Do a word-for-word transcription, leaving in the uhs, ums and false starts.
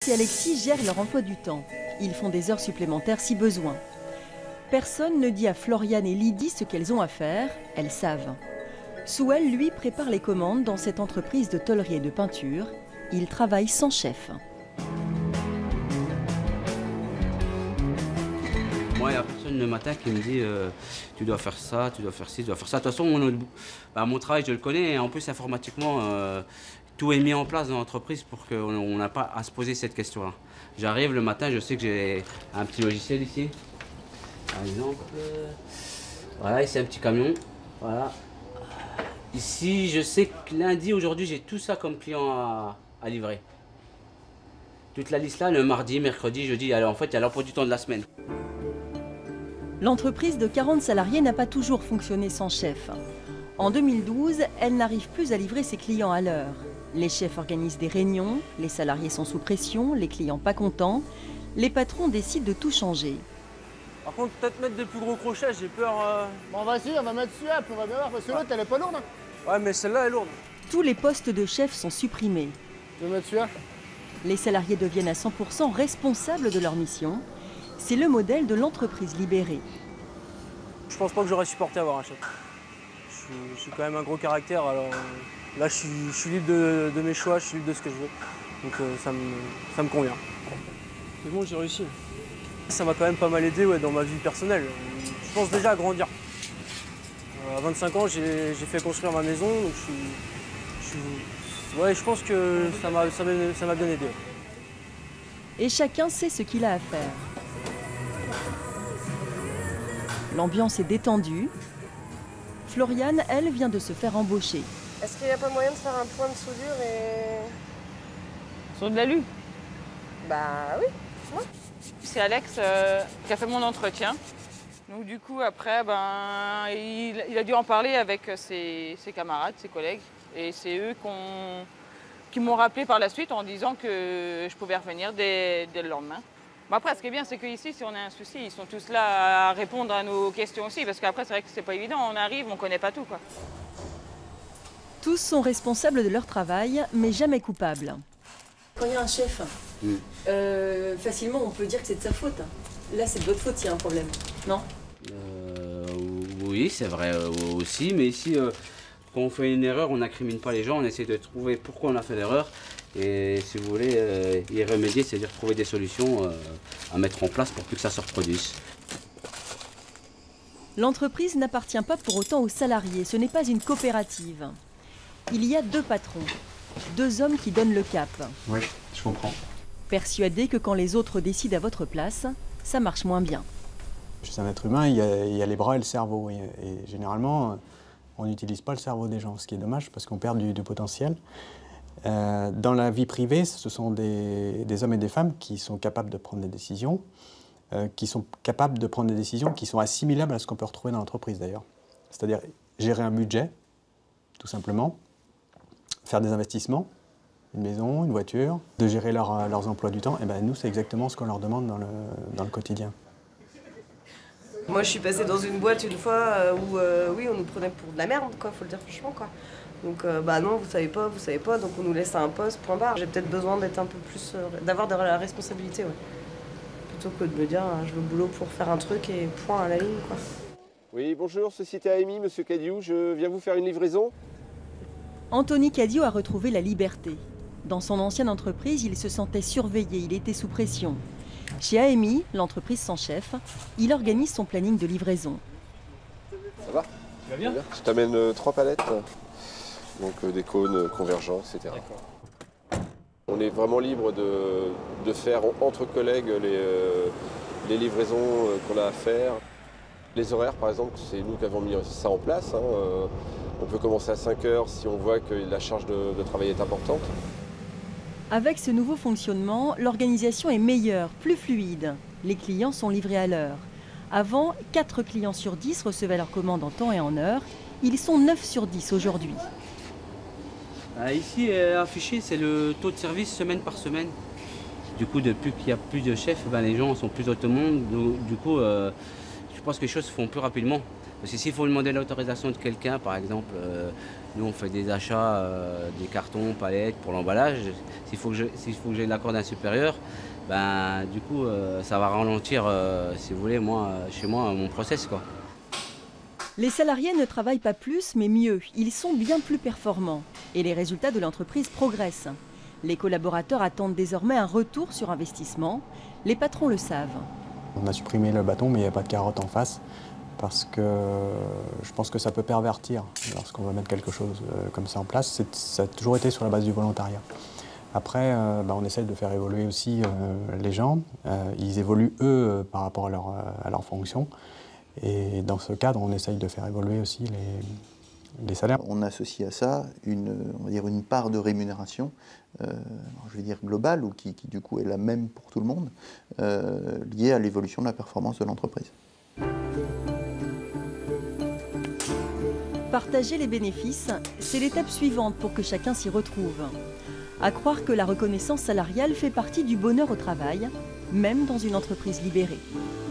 Et Alexis gèrent leur emploi du temps. Ils font des heures supplémentaires si besoin. Personne ne dit à Floriane et Lydie ce qu'elles ont à faire, elles savent. Souel, lui, prépare les commandes dans cette entreprise de tôlerie et de peinture. Il travaille sans chef. Moi, il n'y a personne le matin qui me dit euh, tu dois faire ça, tu dois faire ci, tu dois faire ça. De toute façon, mon, bah, mon travail, je le connais. Et en plus, informatiquement, euh, tout est mis en place dans l'entreprise pour qu'on n'a pas à se poser cette question-là. J'arrive le matin, je sais que j'ai un petit logiciel ici. Par exemple, euh, voilà, ici un petit camion. Voilà. Ici, je sais que lundi, aujourd'hui, j'ai tout ça comme client à, à livrer. Toute la liste là, le mardi, mercredi, jeudi. Alors en fait, il y a l'emploi du temps de la semaine. L'entreprise de quarante salariés n'a pas toujours fonctionné sans chef. En deux mille douze, elle n'arrive plus à livrer ses clients à l'heure. Les chefs organisent des réunions, les salariés sont sous pression, les clients pas contents. Les patrons décident de tout changer. Par contre, peut-être mettre des plus gros crochets, j'ai peur... Euh... Bon, vas-y, on va mettre celui-là, puis on va bien voir, parce que l'autre, elle est pas lourde. Hein. Ouais, mais celle-là est lourde. Tous les postes de chef sont supprimés. Tu veux mettre celui-là? Les salariés deviennent à cent pour cent responsables de leur mission. C'est le modèle de l'entreprise libérée. Je pense pas que j'aurais supporté avoir un chef. Je suis, je suis quand même un gros caractère, alors là, je suis, je suis libre de, de mes choix, je suis libre de ce que je veux. Donc euh, ça, me, ça me convient. C'est bon, j'ai réussi. Ça m'a quand même pas mal aidé ouais, dans ma vie personnelle. Je pense déjà à grandir. À vingt-cinq ans, j'ai fait construire ma maison, donc je suis, je suis... Ouais, je pense que ça m'a ça m'a bien aidé. Et chacun sait ce qu'il a à faire. L'ambiance est détendue. Floriane, elle, vient de se faire embaucher. Est-ce qu'il n'y a pas moyen de faire un point de soudure et... Sur de l'alu? Bah oui, moi. C'est Alex euh, qui a fait mon entretien. Donc du coup, après, ben, il, il a dû en parler avec ses, ses camarades, ses collègues. Et c'est eux qu'on, qui m'ont rappelé par la suite en disant que je pouvais revenir dès, dès le lendemain. Bon, après, ce qui est bien, c'est qu'ici, si on a un souci, ils sont tous là à répondre à nos questions aussi. Parce qu'après, c'est vrai que c'est pas évident. On arrive, on connaît pas tout, quoi. Tous sont responsables de leur travail, mais jamais coupables. Quand il y a un chef, mmh. euh, facilement on peut dire que c'est de sa faute. Là, c'est de votre faute s'il y a un problème, non? euh, Oui, c'est vrai euh, aussi, mais ici, euh, quand on fait une erreur, on n'incrimine pas les gens, on essaie de trouver pourquoi on a fait l'erreur. Et si vous voulez euh, y remédier, c'est-à-dire trouver des solutions euh, à mettre en place pour plus que ça se reproduise. L'entreprise n'appartient pas pour autant aux salariés, ce n'est pas une coopérative. Il y a deux patrons, deux hommes qui donnent le cap. Oui, je comprends. Persuadés que quand les autres décident à votre place, ça marche moins bien. Chez un être humain, il y a, il y a les bras et le cerveau. Et, et généralement, on n'utilise pas le cerveau des gens, ce qui est dommage parce qu'on perd du, du potentiel. Euh, dans la vie privée, ce sont des, des hommes et des femmes qui sont capables de prendre des décisions, euh, qui sont capables de prendre des décisions qui sont assimilables à ce qu'on peut retrouver dans l'entreprise d'ailleurs. C'est-à-dire gérer un budget, tout simplement, faire des investissements, une maison, une voiture, de gérer leur, leurs emplois du temps. Et ben nous, c'est exactement ce qu'on leur demande dans le, dans le quotidien. Moi, je suis passée dans une boîte une fois où, euh, oui, on nous prenait pour de la merde, quoi, faut le dire franchement, quoi. Donc, euh, bah non, vous savez pas, vous savez pas, donc on nous laisse à un poste, point barre. J'ai peut-être besoin d'être un peu plus, euh, d'avoir de la responsabilité, ouais. Plutôt que de me dire, je veux le boulot pour faire un truc et point à la ligne, quoi. Oui, bonjour, Société A M I, Monsieur Cadiou, je viens vous faire une livraison. Anthony Cadio a retrouvé la liberté. Dans son ancienne entreprise, il se sentait surveillé, il était sous pression. Chez A M I, l'entreprise sans chef, il organise son planning de livraison. Ça va? Tu vas bien? Je t'amène euh, trois palettes, donc euh, des cônes euh, convergents, et cetera. On est vraiment libre de, de faire entre collègues les, euh, les livraisons euh, qu'on a à faire. Les horaires, par exemple, c'est nous qui avons mis ça en place. Hein, euh, on peut commencer à cinq heures si on voit que la charge de, de travail est importante. Avec ce nouveau fonctionnement, l'organisation est meilleure, plus fluide. Les clients sont livrés à l'heure. Avant, quatre clients sur dix recevaient leurs commandes en temps et en heure. Ils sont neuf sur dix aujourd'hui. Ici, affiché, c'est le taux de service semaine par semaine. Du coup, depuis qu'il y a plus de chefs, ben, les gens sont plus autonomes. Du coup, euh, je pense que les choses se font plus rapidement. Parce que s'il faut demander l'autorisation de quelqu'un, par exemple, euh, nous on fait des achats, euh, des cartons, palettes pour l'emballage, s'il faut que je, s'il faut que j'ai l'accord d'un supérieur, ben, du coup euh, ça va ralentir, euh, si vous voulez, moi, chez moi, mon process, quoi. Les salariés ne travaillent pas plus, mais mieux. Ils sont bien plus performants. Et les résultats de l'entreprise progressent. Les collaborateurs attendent désormais un retour sur investissement. Les patrons le savent. On a supprimé le bâton, mais il n'y a pas de carotte en face. Parce que je pense que ça peut pervertir lorsqu'on va mettre quelque chose comme ça en place. Ça a toujours été sur la base du volontariat. Après, euh, bah, on essaie de faire évoluer aussi euh, les gens. Euh, ils évoluent, eux, par rapport à leur, à leur fonction. Et dans ce cadre, on essaye de faire évoluer aussi les, les salaires. On associe à ça une, on va dire une part de rémunération, euh, je vais dire globale, ou qui, qui du coup est la même pour tout le monde, euh, liée à l'évolution de la performance de l'entreprise. Partager les bénéfices, c'est l'étape suivante pour que chacun s'y retrouve. À croire que la reconnaissance salariale fait partie du bonheur au travail, même dans une entreprise libérée.